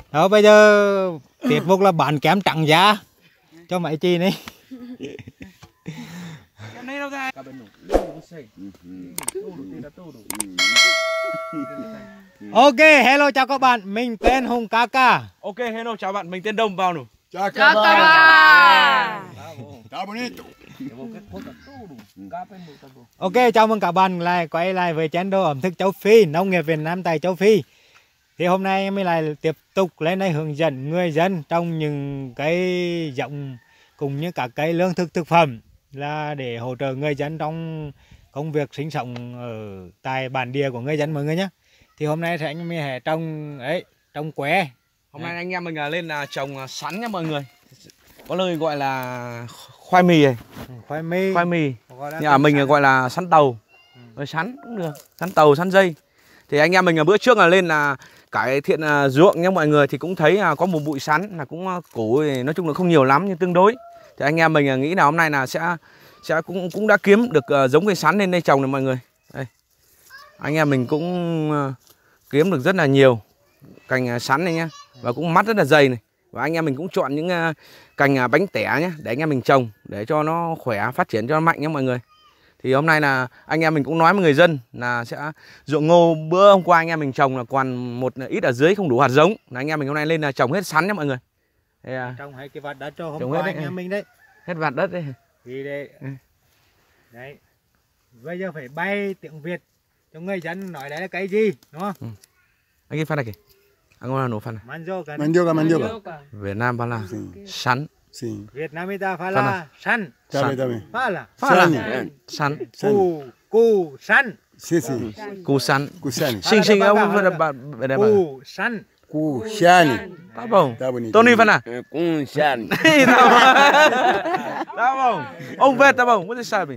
Đó bây giờ tiết mục là bán kém trắng giá cho mấy chị này. Ok, hello chào các bạn, mình tên Hùng Kaka. Ok, hello chào bạn, mình tên Đông vào nụ. Chào các bạn. Chào bonito. Ok, chào mừng các bạn quay lại với channel ẩm thực châu Phi, nông nghiệp Việt Nam tại châu Phi. Thì hôm nay em lại tiếp tục lên đây hướng dẫn người dân trồng những cây giống cũng như các cây lương thực thực phẩm là để hỗ trợ người dân trong công việc sinh sống ở tại bản địa của người dân mọi người nhé. Thì hôm nay thì anh mình sẽ trồng quế. Hôm nay anh em mình lên là trồng sắn nha mọi người. Có lời gọi là khoai mì này. Khoai mì. Nhà mình gọi là sắn tàu. Rồi sắn cũng được, sắn tàu, sắn dây. Thì anh em mình bữa trước là lên là cải thiện ruộng nha mọi người, thì cũng thấy có một bụi sắn là cũng củ nói chung là không nhiều lắm nhưng tương đối. Thì anh em mình nghĩ là hôm nay là sẽ cũng đã kiếm được giống cây sắn lên đây trồng này mọi người. Đây. Anh em mình cũng kiếm được rất là nhiều cành sắn này nhá, và cũng mắt rất là dày này. Và anh em mình cũng chọn những cành bánh tẻ nhé để anh em mình trồng để cho nó khỏe, phát triển cho nó mạnh nhé mọi người. Thì hôm nay là anh em mình cũng nói với người dân là sẽ ruộng ngô bữa hôm qua anh em mình trồng là còn một ít ở dưới không đủ hạt giống, là anh em mình hôm nay lên là trồng hết sắn nhé mọi người. Trồng hết cái vạt đất cho hôm qua anh em mình đấy. Hết vạt đất đấy. Thì đấy. Bây giờ phải bay tiếng Việt cho người dân nói đấy là cái gì, đúng không? Anh cái phát này kìa. Anh ngon là nổ phát này. Mandioca. Việt Nam phải là sắn. Việt Nam ta phải là sắn. Phải là sắn. Củ sắn. Củ sắn. Xinh ông củ sắn. Củ sắn. Tá bom. Tony phải là Củ sắn. Tá bom. Ông về tá bom, você sabe.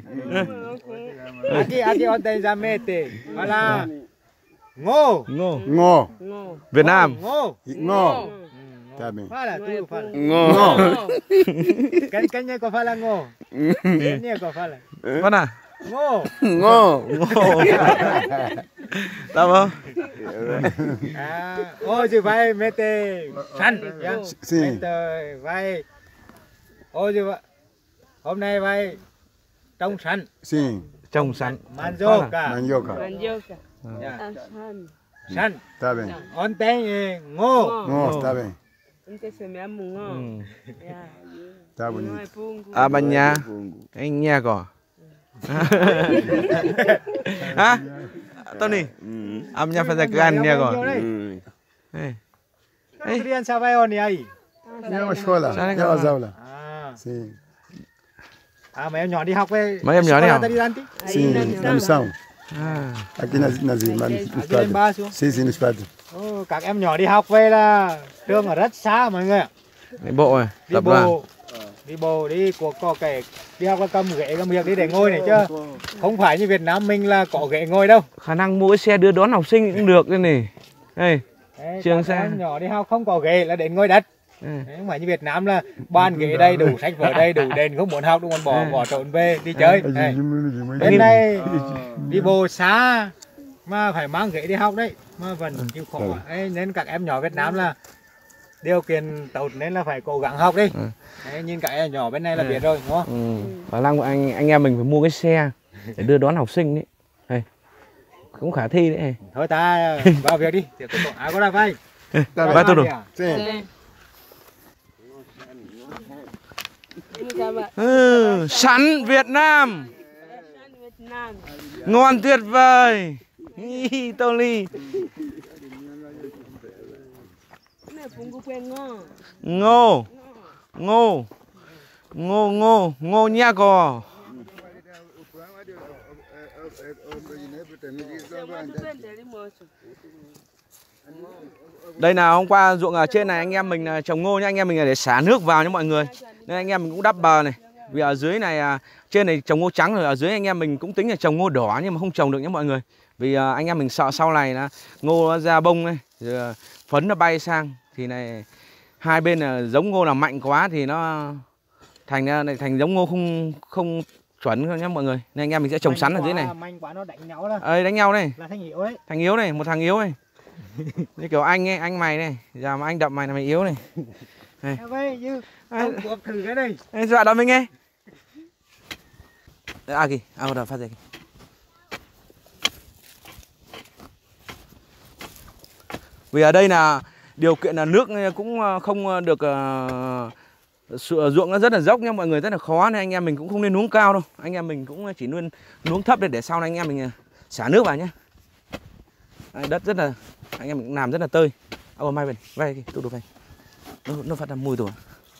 Aqui ontem já mete. Vai lá. Ngô. Việt Nam. Ngô. Tá bem. Fala, tu fala. Ngô. Quem é que fala ngô? Quem é que fala? Vai lá. Ngô. Tá bom. Hoje vai meter sắn. Sim. Vai. Hôm nay vai trồng sắn. Sim. Trồng sắn. Mandioca. Sắn. Tá bem. Ontem ngô. Ngô, tá bem. Ontem semeamos ngô. Tá bonito. Abanha. Anh nghe có. Hả? Tony. Abanha phải gan nghe có. Criança vai onde aí? É uma escola. É uma aula. Sim. Mấy em nhỏ đi học về. Mấy em nhỏ đi học. Sim, na missão. Aqui nas irmãs. Sim, no espírito. Các em nhỏ đi học về là trường ở rất xa mọi người ạ. Đi bộ này, tập đoàn. Đi bộ đi có cái đi học là cầm ghế cầm việc đi để ngồi này chứ không phải như Việt Nam mình là có ghế ngồi đâu. Khả năng mua cái xe đưa đón học sinh cũng được đây này. Đây. Trường xe nhỏ đi học không có ghế là đến ngồi đất. Không phải như Việt Nam là bàn ghế đầy đủ, sách vở đầy đủ, đến không muốn học đúng không, bỏ trốn về đi chơi. Bên đây đi bộ xa mà phải mang ghế đi học đấy mà vẫn chịu khổ. Nên các em nhỏ Việt Nam là điều kiện tốt nên là phải cố gắng học đi. Nhìn các em nhỏ bên này là biết rồi đúng không? Khả năng anh em mình phải mua cái xe để đưa đón học sinh đấy. Đây. Cũng khả thi đấy. Thôi ta vào việc đi. Có là vai. Vai tôi đủ. Sắn Việt Nam. Ngon tuyệt vời. Tony. Ngô nha cò. Đây là hôm qua ruộng ở trên này anh em mình trồng ngô nhá, anh em mình để xả nước vào nhá mọi người. Nên anh em mình cũng đắp bờ này. Vì ở dưới này trên này trồng ngô trắng rồi, ở dưới anh em mình cũng tính là trồng ngô đỏ nhưng mà không trồng được nhá mọi người. Vì anh em mình sợ sau này là ngô nó ra bông này, rồi phấn nó bay sang thì này hai bên là giống ngô là mạnh quá thì nó thành giống ngô không chuẩn nhá mọi người. Nên anh em mình sẽ trồng sắn ở dưới này. Mạnh quá nó đánh nhau đó. Đánh nhau đây. Là thành yếu đấy. Thành yếu này, một thằng yếu này. Như kiểu anh ấy, anh mày này, giờ mà anh đập mày là mày yếu này. Này. Không cuộc thử cái này. Ê, dọa đập mình nghe. À kì, đập phát ra kì. Vì ở đây là điều kiện là nước cũng không được ruộng nó rất là dốc nha mọi người, rất là khó nên anh em mình cũng không nên nuống cao đâu. Anh em mình cũng chỉ nên nuống thấp để sau này anh em mình xả nước vào nhé. Đất rất là, anh em mình cũng làm rất là tơi. May về, vay kì, tụt được về. Nó phát ra mùi rồi.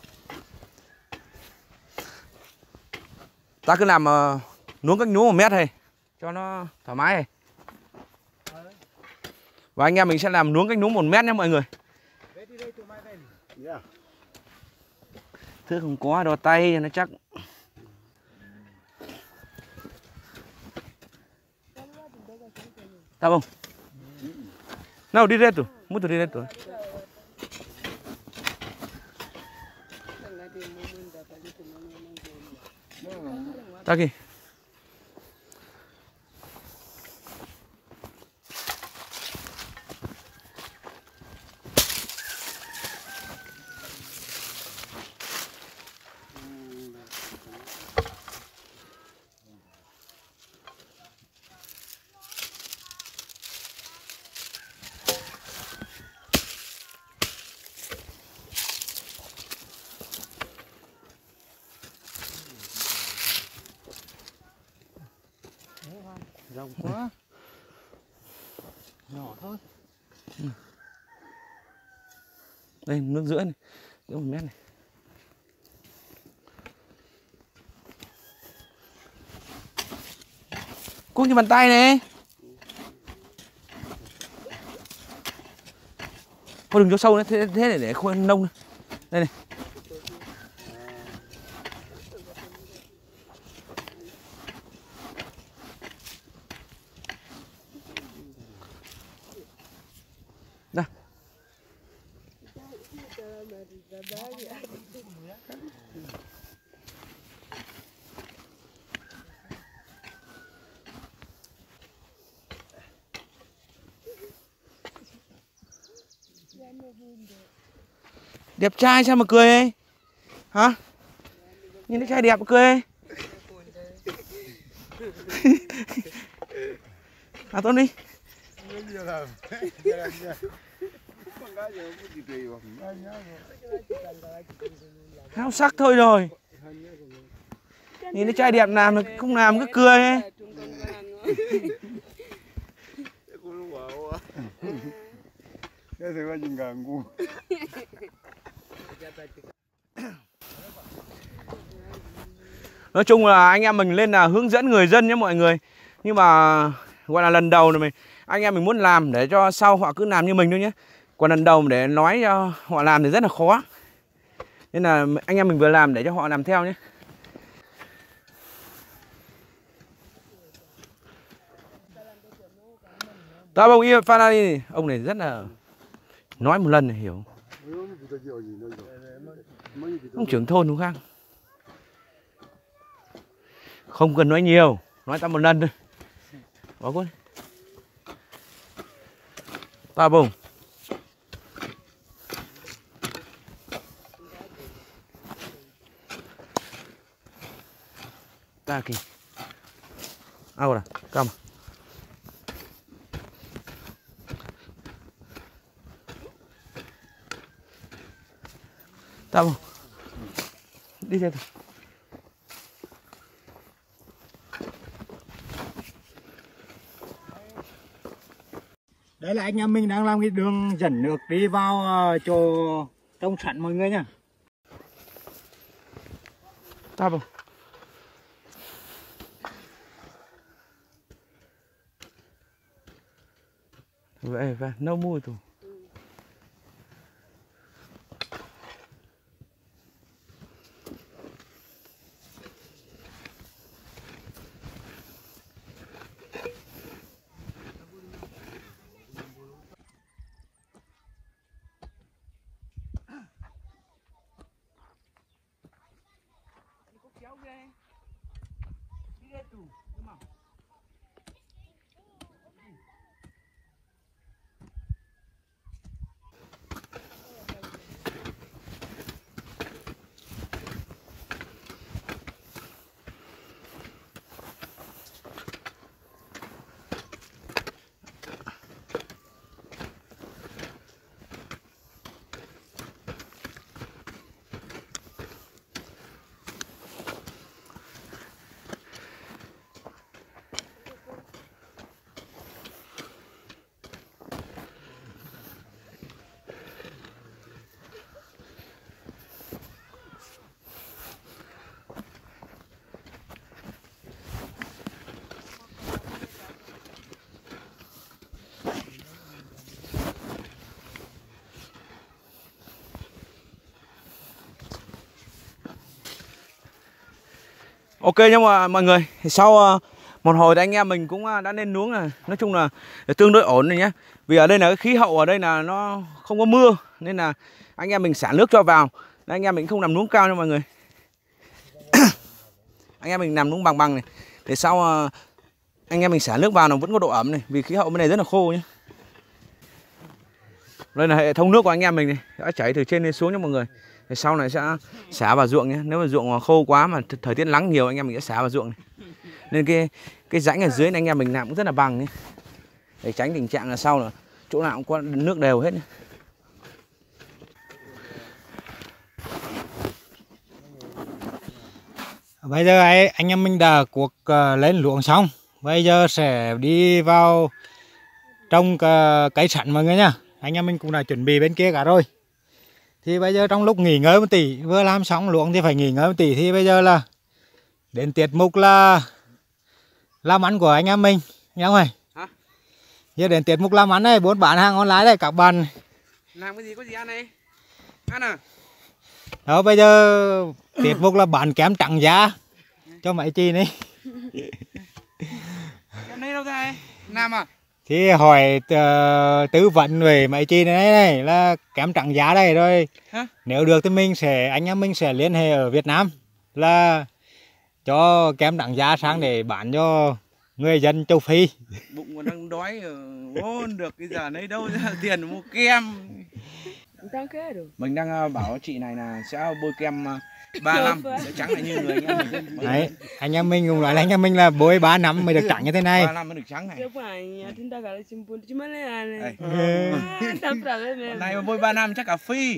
Ta cứ làm nuống cách nuống 1 mét này cho nó thoải mái này. Và anh em mình sẽ làm nuống cách nuống 1 mét nhé mọi người. Thứ không có đo tay nó chắc. Tá bom. Não, direto. Muito direto. Tá aqui. Rộng quá. Nhỏ thôi. Đây nước rưỡi này, rưỡi 1 mét này. Cũng như bàn tay này. Thôi đừng cho sâu nữa, thế để khô nông nữa. Đây này. Đây. Đẹp trai sao mà cười ấy? Hả? Nhìn thấy trai đẹp mà cười ấy? À Tony đi. Háo sắc thôi rồi. Nhìn thấy trai đẹp làm không làm cứ cười ấy. Nói chung là anh em mình lên là hướng dẫn người dân nhé mọi người. Nhưng mà gọi là lần đầu này anh em mình muốn làm để cho sau họ cứ làm như mình thôi nhé. Còn lần đầu để nói cho họ làm thì rất là khó. Nên là anh em mình vừa làm để cho họ làm theo nhé. Ta bông yêu pha đi. Ông này rất là nói một lần là hiểu. Ông trưởng thôn đúng không? Không cần nói nhiều, nói ta một lần thôi. Bỏ quân. Ta bông. Ta kì. Agora, calma. Tá bom. Đi theo thôi. Đấy là anh em mình đang làm cái đường dẫn nước đi vào chỗ trồng sẵn mọi người nhá. Tá bom. Vậy và nâu mùi tù. Ok nhưng mà mọi người, sau một hồi thì anh em mình cũng đã lên nuống rồi. Nói chung là tương đối ổn rồi nhé. Vì ở đây là cái khí hậu ở đây là nó không có mưa, nên là anh em mình xả nước cho vào. Nên anh em mình không nằm nuống cao nha mọi người. Anh em mình nằm nuống bằng bằng này. Để sau anh em mình xả nước vào nó vẫn có độ ẩm này. Vì khí hậu bên này rất là khô nhé. Đây là hệ thống nước của anh em mình này, đã chảy từ trên lên xuống nha mọi người. Thì sau này sẽ xả vào ruộng nhé. Nếu mà ruộng khô quá mà thời tiết nắng nhiều anh em mình sẽ xả vào ruộng này. Nên cái rãnh ở dưới này anh em mình làm cũng rất là bằng nhé. Để tránh tình trạng là sau là chỗ nào cũng có nước đều hết nhé. Bây giờ anh em mình đã cuộc lên luống xong. Bây giờ sẽ đi vào trong cây sắn mọi người nha. Anh em mình cũng đã chuẩn bị bên kia cả rồi. Thì bây giờ trong lúc nghỉ ngơi một tí, vừa làm xong luống thì phải nghỉ ngơi một tí. Thì bây giờ là đến tiết mục là làm ăn của anh em mình nha mọi người. Hả? Giờ đến tiết mục làm ăn này, bốn bán hàng online đây các bạn. Làm cái gì có gì ăn này? Ăn à? Đó bây giờ tiết mục là bán kém trắng giá cho mấy chị này. Em đây đâu ra làm à? Thì hỏi tư vấn về mấy chị này là kém trắng giá đây rồi. Hả? Nếu được thì anh em mình sẽ liên hệ ở Việt Nam là cho kém trắng giá sang để bán cho người dân châu Phi. Bụng còn đang đói vốn được bây giờ lấy đâu ra tiền mua kem. Mình đang bảo chị này là sẽ bôi kem 3 năm sẽ trắng lại như người anh em mình. Đấy, anh em mình cũng nói là anh em mình là bôi 3 năm mới được trắng như thế này. 3 năm mới được trắng này. Này mà bôi 3 năm chắc cả phi.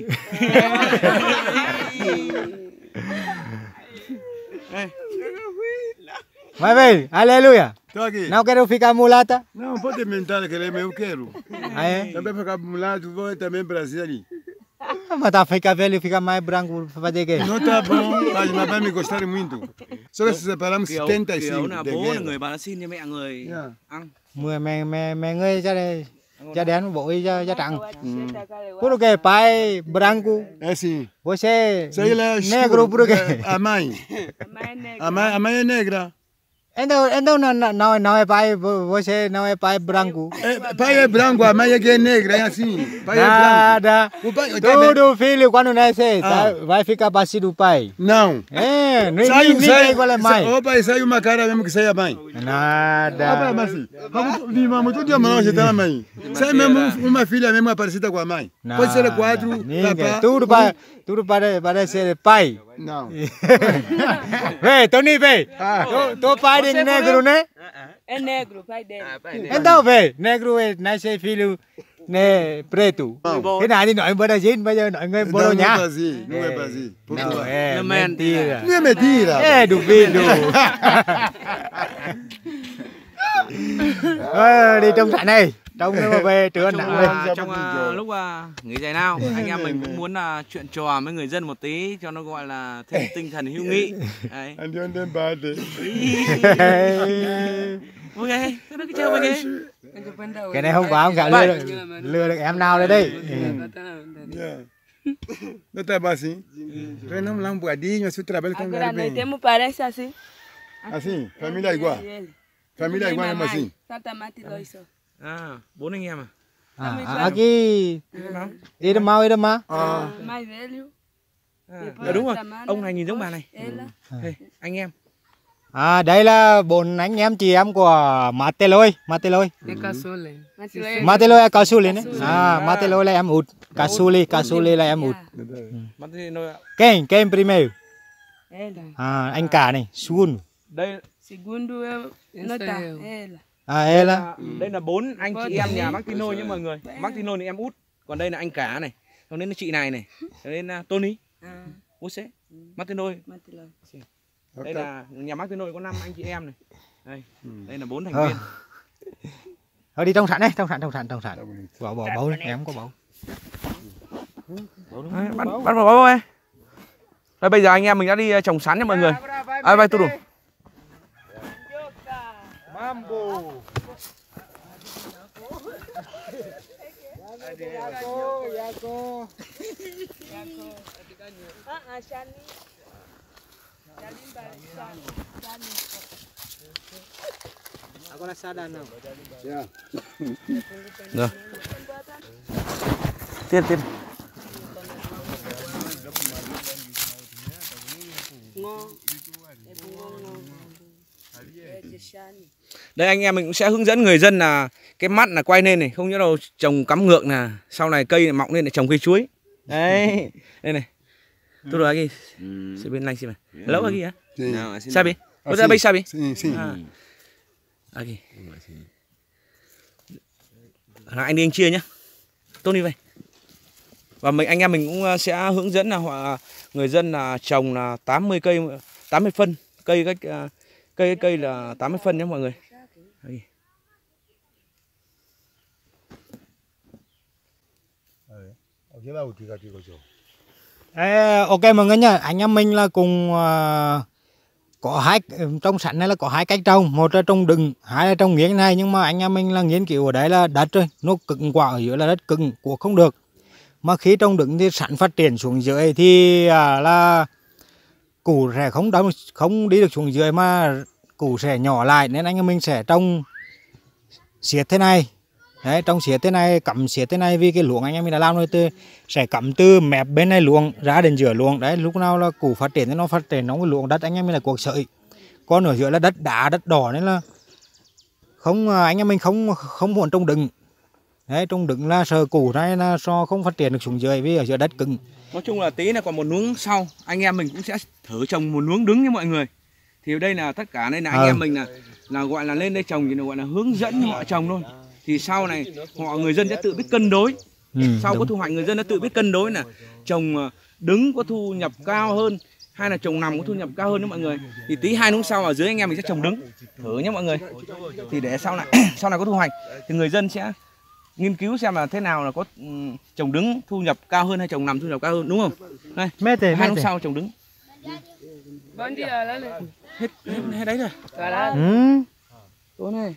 Vai ver, aleluia. Tô aqui. Não quero ficar mulata. Não, pode mentar que eu quero. Aí, Também ficar mulato, vou também Brasil ali. mas tá ficar velho, fica mais branco, fazer quê? Não tá bom, mas vai me gostar muito. Só que se separamos Kiểu 75 là de bố là guerra. người bà xin cho mẹ người ăn. Mẹ người ra đây, ra đen bội ra trắng. Por que pai branco, É assim. você Isso aí lá é negro escuro, por quê? a mãe. A mãe é negra. Então não é pai, você não é pai branco. Pai é branco, a mãe é que é negra, é assim. Pai é branco. Nada. O pai, Todo filho quando nasce vai ficar parecido do pai. não. É, ninguém igual a mãe. O pai sai uma cara mesmo que sai a mãe. Nada. Opa, mas vamos tudo de mão, tá a mãe. Sai mesmo uma filha mesmo parecida com a mãe. Pode ser 4, papá. Tudo parece pai. Não. Vê, Tony, vê. Tô pai de negro, né? É negro, pai dele. Então, vê, negro é nasce filho né, preto. Cái này thì nói Brazil, bây giờ nói người Bồ Đào Não, não é Nha. Brasil, não é Brasil. Não, é Não mentira. Não é mentira. É duvido. Đi trong trại này, trong nếu mà về trưa nặng đây. Trong lúc nghỉ giải lao, anh em mình cũng muốn chuyện trò với người dân một tí cho nó gọi là thêm tinh thần hữu nghị. Đấy. Anh đi đến ba đi. Ok, thế nó cứ treo về đi. Cái này không có ông cả lừa được em nào đây đây. Não tá bom assim? Então não lá um bocadinho, se o trabalho está Agora andando nós bem. temos parece assim. Assim, família igual. Família igual mesmo assim. Tanta mate dois só. À, 4 anh em à? Aqui irmão. Mais velho. Đúng rồi, ông này nhìn giống bà này. Ela. Hey, anh em. Đây là 4 anh em chị em của Mateloi. É caçula. Mateloi là Casuli đấy. Mateloi là em út. Casuli là em út. Mắt thì nó Quem primeiro? Ela. Anh cả này, Sun. đây Segundo é nota. Ela. Ela. đây là 4 anh chị em nhà Martino nhé mọi người. Martino thì em út, còn đây là anh cả này, còn đây là chị này, còn đây là Tony. Você, Martino. Đây là nhà Martino có 5 anh chị em này. Đây là 4 thành viên. Thôi đi trong sẵn đấy, trong sẵn. Bầu đấy, em có bầu. Bắt vào bầu ơi. Đây bây giờ anh em mình đã đi trồng sắn nha mọi người. Vai tudo. Mambo. Yago. Rồi. Tiếp. Đây anh em mình cũng sẽ hướng dẫn người dân là cái mắt là quay lên này, không nhớ đâu trồng cắm ngược là sau này cây mọng lên để trồng cây chuối. Đấy, đây này. Tôi rồi lagi. Sebentar lagi sih, Hello lagi ya. Sabi. Udah baik sabi. Lagi. Anh đi anh chia nhá. Tốt đi vậy. Và anh em mình cũng sẽ hướng dẫn là người dân là trồng là 80 phân, cây là 80 phân nhé mọi người. Đây. Ok mọi người nha, anh em mình là cùng có hai trong sẵn này là có hai cách trồng, một là trồng đựng, hai là trồng nghiến này, nhưng mà anh em mình là nghiên cứu ở đấy là đất rồi, nó cứng quả ở dưới là đất cứng, của không được. Mà khi trồng đựng thì sẵn phát triển xuống dưới thì là củ sẽ không đi được xuống dưới mà củ sẽ nhỏ lại, nên anh em mình sẽ trồng xiết thế này. Đấy, trong xiết thế này, cắm xiết thế này vì cái luống anh em mình đã làm rồi, sẽ cắm từ mép bên này luống ra đến giữa luống. Đấy, lúc nào là củ phát triển thì nó phát triển, nó cái luống đất anh em mình là cuộc sợi. Còn ở giữa là đất đá, đất đỏ, nên là không, anh em mình không muốn trồng đựng. Đấy, trồng đựng là sợ củ này là so không phát triển được xuống dưới vì ở giữa đất cứng. Nói chung là tí là còn một luống sau, anh em mình cũng sẽ thử trồng một luống đứng như mọi người. Thì ở đây là tất cả đây là anh em mình là gọi là lên đây trồng thì là gọi là hướng dẫn họ trồng thôi. Thì sau này người dân sẽ tự biết cân đối. Sau có thu hoạch người dân đã tự biết cân đối là trồng đứng có thu nhập cao hơn hay là trồng nằm có thu nhập cao hơn đó mọi người. Thì tí 2 luống sau ở dưới anh em mình sẽ trồng đứng thử nhé mọi người. Thì để sau này có thu hoạch thì người dân sẽ nghiên cứu xem là thế nào là có trồng đứng thu nhập cao hơn hay trồng nằm thu nhập cao hơn, đúng không? Đây, 2 luống sau trồng đứng. Hết đấy rồi. Tối này.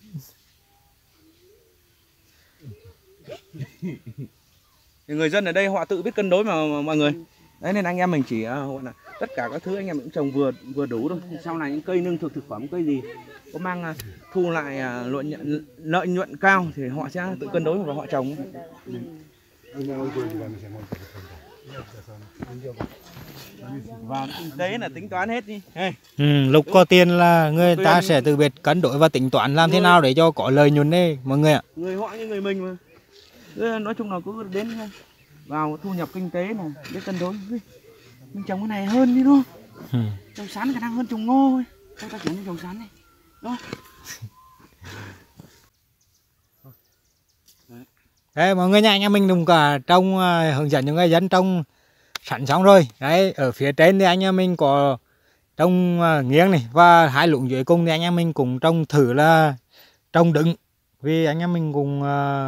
Thì người dân ở đây họ tự biết cân đối mà mọi người. Đấy nên anh em mình chỉ gọi là tất cả các thứ anh em cũng trồng vừa đủ thôi. Sau này những cây lương thực thực phẩm cây gì có mang thu lại lợi nhuận cao thì họ sẽ tự cân đối và họ trồng. Và kinh tế là tính toán hết đi. Lúc có tiền là người ta sẽ tự biết cân đối và tính toán làm thế nào để cho có lợi nhuận đấy mọi người ạ. Người họ như người mình mà. Nói chung là cứ đến vào thu nhập kinh tế này biết cân đối. Mình trồng cái này hơn đi đúng không? Trồng sắn khả năng hơn trồng ngô thôi. Thôi ta chuyển trồng sắn này. Đó. Đấy mọi người nha, anh em mình dùng cả trong hướng dẫn những người dân trồng sẵn xong rồi. Đấy, ở phía trên thì anh em mình có trồng nghiêng này, và 2 luống dưới cùng thì anh em mình cùng trồng thử là trồng đựng. Vì anh em mình cùng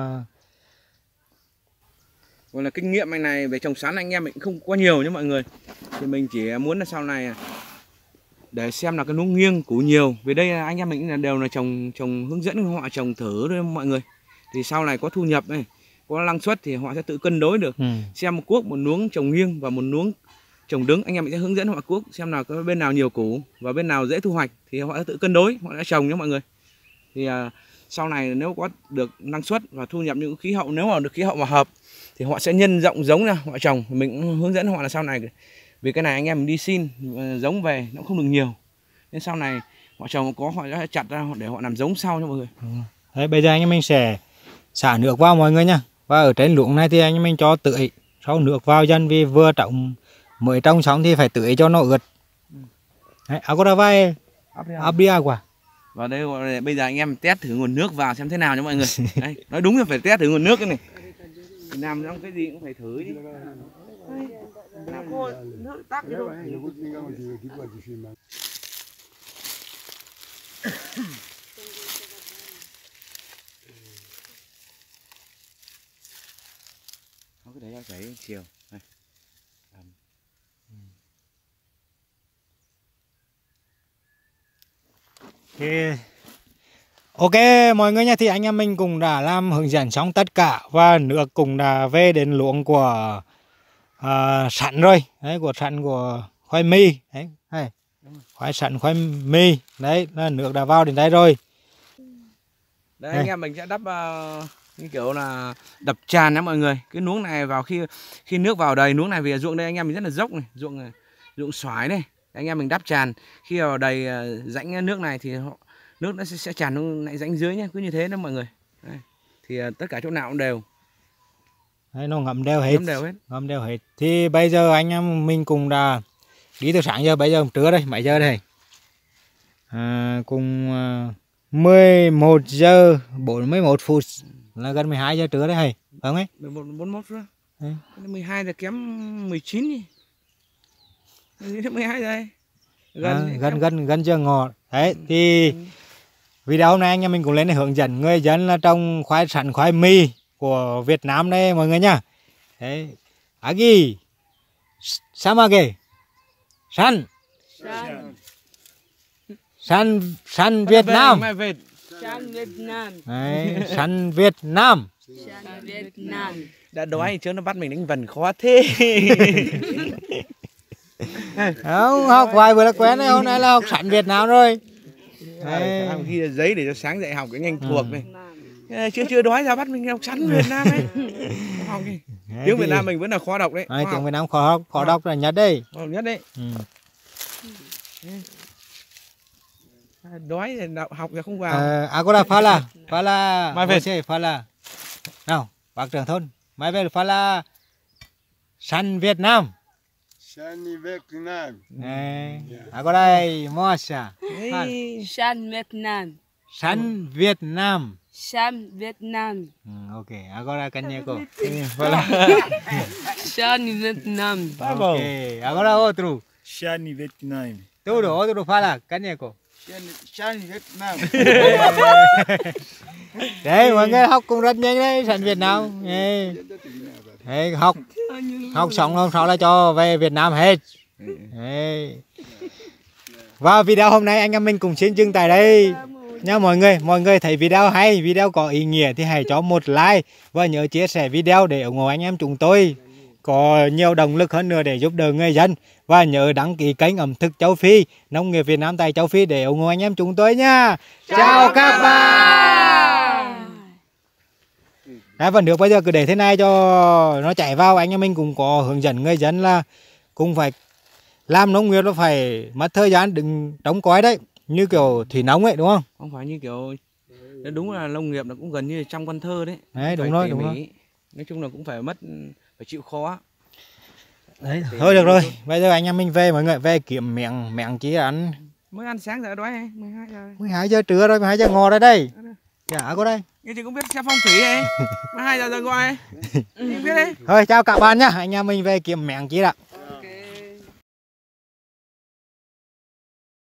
gọi là kinh nghiệm anh này về trồng sắn anh em mình không quá nhiều nhé mọi người. Thì mình chỉ muốn là sau này để xem là cái luống nghiêng củ nhiều. Vì đây anh em mình đều là trồng hướng dẫn họ trồng thử thôi mọi người. Thì sau này có thu nhập này, có năng suất thì họ sẽ tự cân đối được. Xem một cuốc một luống trồng nghiêng và một luống trồng đứng, anh em mình sẽ hướng dẫn họ cuốc xem nào có bên nào nhiều củ và bên nào dễ thu hoạch thì họ sẽ tự cân đối, họ đã trồng nhé mọi người. Thì sau này nếu có được năng suất và thu nhập những khí hậu, nếu mà được khí hậu mà hợp thì họ sẽ nhân rộng giống ra họ trồng. Mình cũng hướng dẫn họ là sau này, vì cái này anh em mình đi xin giống về nó không được nhiều, nên sau này họ trồng có họ sẽ chặt ra để họ làm giống sau cho mọi người. Đấy, bây giờ anh em mình sẽ xả nước vào mọi người nha. Và ở trên luống này thì anh em mình cho tưới sau nước vào dần, vì vừa trồng mới trồng xong thì phải tưới cho nó ướt. Đấy, agora vai abrir água. Và đây bây giờ anh em test thử nguồn nước vào xem thế nào nha mọi người. Đấy, nói đúng là phải test thử nguồn nước cái này. Thì làm trong cái gì cũng phải thử đi. Làm cô nước tắc đi thôi. Cái đấy phải chiều. Đây. Ok mọi người nha, thì anh em mình cũng đã làm hướng dẫn xong tất cả và nước cũng đã về đến luống của sẵn rồi. Đấy, của sẵn của khoai mì. Đấy, khoai sắn, khoai mì. Đấy, nước đã vào đến đây rồi. Đấy, anh em mình sẽ đắp như kiểu là đập tràn nha mọi người. Cái nuống này vào khi nước vào đầy nuống này, vì ruộng đây anh em mình rất là dốc này, ruộng xoái này. Anh em mình đắp tràn, khi vào đầy rãnh nước này thì nước nó sẽ tràn xuống lại rãnh dưới nhé, cứ như thế đó mọi người. Đây. Thì tất cả chỗ nào cũng đều. Đấy, nó ngậm đều hết. Ngậm đều hết. Thì bây giờ anh em mình cùng đã đi từ sáng giờ, bây giờ trưa đây, mấy giờ đây? Cùng 11 giờ 41 phút là gần 12 giờ trưa đấy hay, phải không ấy? 41 rồi. 12 giờ kém 19 đi. 12 giờ đây. Gần giờ ngọ. Đấy thì video hôm nay anh em mình cũng lên để hướng dẫn người dân là trồng khoai sắn, khoai mì của Việt Nam đây mọi người nhá. Đấy. Agi. Samage. Sắn. Sắn Việt Nam. Sắn Việt Nam. Đấy, sắn Việt Nam. Sắn Việt Nam. Đã đói chứ nó bắt mình đánh vần khó thế. Không, học vài bữa là quen đấy, hôm nay là học sắn Việt Nam rồi. Ghi là giấy để cho sáng dậy học cái ngành thuộc này. Chưa đói ra bắt mình học sắn Việt Nam ấy. Học đi. Tiếng Việt Nam mình vẫn là khó đọc đấy. Tiếng Việt Nam khó đọc là nhất đây. Nhất đấy. Đói thì học thì không vào. Agora fala fala. Nào, bác trưởng thôn. Mai về fala sắn Việt Nam. Sắn Việt Nam. Agora mostra. Sắn Việt Nam. Sắn Việt Nam. Sắn Việt Nam. Ok, agora caneco. Sắn Việt Nam. Ok, agora outro. Sắn Việt Nam. Tudo, outro fala caneco. Sắn Việt Nam. Đấy, mọi người học cũng rất nhanh đấy, sắn Việt Nam. Đấy, học xong hôm sau là cho về Việt Nam hết. Đấy. Và video hôm nay anh em mình cùng xin dừng tại đây nha mọi người thấy video hay, video có ý nghĩa thì hãy cho một like và nhớ chia sẻ video để ủng hộ anh em chúng tôi có nhiều động lực hơn nữa để giúp đỡ người dân, và nhớ đăng ký kênh ẩm thực châu Phi, nông nghiệp Việt Nam tại châu Phi để ủng hộ anh em chúng tôi nha. Chào các bạn. Đấy, và nước bây giờ cứ để thế này cho nó chảy vào, anh em mình cũng có hướng dẫn người dân là cũng phải làm nông nghiệp, nó phải mất thời gian đừng trống cói đấy, như kiểu thủy nông ấy đúng không? Không phải như kiểu, đúng là nông nghiệp nó cũng gần như trong con thơ đấy. Đấy, đúng rồi. Nói chung là cũng phải phải chịu khó. Đấy, thôi được rồi, bây giờ anh em mình về mọi người, về kiếm miệng chỉ ăn. Mới ăn sáng giờ đói 12 giờ. 12 giờ trưa rồi, 12 giờ ngọ ra đây. Dạ, có đây. Nghe chị cũng biết xem phong thủy ấy. 12 giờ gọi. Biết đấy. Thôi chào các bạn nhá, anh em mình về kiếm miệng chỉ đã.